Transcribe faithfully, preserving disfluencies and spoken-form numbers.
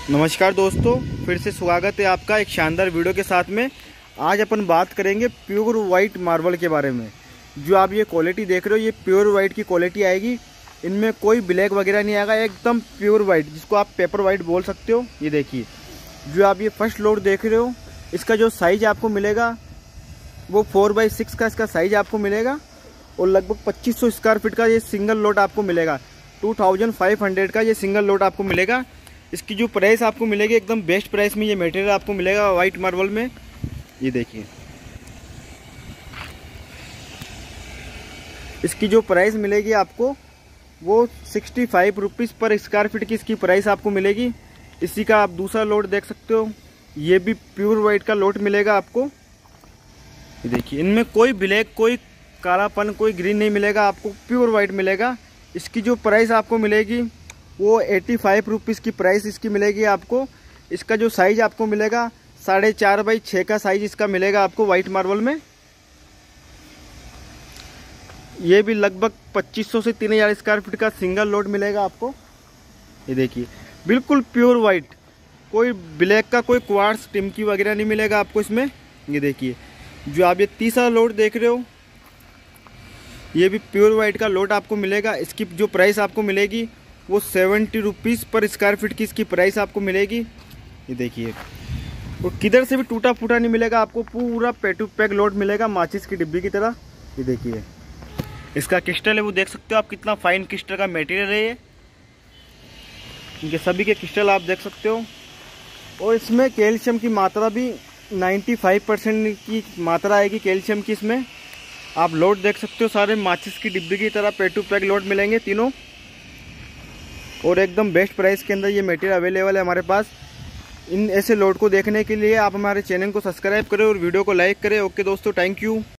नमस्कार दोस्तों, फिर से स्वागत है आपका एक शानदार वीडियो के साथ में। आज अपन बात करेंगे प्योर वाइट मार्बल के बारे में। जो आप ये क्वालिटी देख रहे हो, ये प्योर वाइट की क्वालिटी आएगी। इनमें कोई ब्लैक वगैरह नहीं आएगा, एकदम प्योर वाइट, जिसको आप पेपर वाइट बोल सकते हो। ये देखिए, जो आप ये फर्स्ट लोड देख रहे हो, इसका जो साइज आपको मिलेगा वो फोर बाई सिक्स का इसका साइज आपको मिलेगा। और लगभग पच्चीस सौ स्क्वायर फीट का ये सिंगल लोड आपको मिलेगा। टू थाउजेंड फाइव हंड्रेड का ये सिंगल लोड आपको मिलेगा। इसकी जो प्राइस आपको मिलेगी, एकदम बेस्ट प्राइस में ये मटेरियल आपको मिलेगा वाइट मार्बल में। ये देखिए, इसकी जो प्राइस मिलेगी आपको वो sixty five rupees per square feet की इसकी प्राइस आपको मिलेगी। इसी का आप दूसरा लोड देख सकते हो, ये भी प्योर वाइट का लोड मिलेगा आपको। ये देखिए, इनमें कोई ब्लैक, कोई कालापन, कोई ग्रीन नहीं मिलेगा, आपको प्योर वाइट मिलेगा। इसकी जो प्राइस आपको मिलेगी वो एटी फाइव रुपीज़ की प्राइस इसकी मिलेगी आपको। इसका जो साइज आपको मिलेगा साढ़े चार बाई छः का साइज इसका मिलेगा आपको वाइट मार्बल में। ये भी लगभग पच्चीस सौ से तीन हज़ार स्क्वायर फीट का सिंगल लोड मिलेगा आपको। ये देखिए, बिल्कुल प्योर वाइट, कोई ब्लैक का, कोई क्वार्ट्स, टिमकी वगैरह नहीं मिलेगा आपको इसमें। ये देखिए, जो आप ये तीसरा लोड देख रहे हो, ये भी प्योर वाइट का लोड आपको मिलेगा। इसकी जो प्राइस आपको मिलेगी वो seventy rupees per square feet की इसकी प्राइस आपको मिलेगी। ये देखिए, और किधर से भी टूटा फूटा नहीं मिलेगा आपको, पूरा पैक टू पैक लोड मिलेगा माचिस की डिब्बी की तरह। ये देखिए, इसका क्रिस्टल है वो देख सकते हो आप, कितना फाइन क्रिस्टल का मटेरियल है ये। इनके सभी के क्रिस्टल आप देख सकते हो। और इसमें कैल्शियम की मात्रा भी पचानवे परसेंट की मात्रा आएगी कैल्शियम की इसमें। आप लोड देख सकते हो, सारे माचिस की डिब्बी की तरह पैक टू पैक लोड मिलेंगे तीनों। और एकदम बेस्ट प्राइस के अंदर ये मटेरियल अवेलेबल है हमारे पास। इन ऐसे लोड को देखने के लिए आप हमारे चैनल को सब्सक्राइब करें और वीडियो को लाइक करें। ओके दोस्तों, थैंक यू।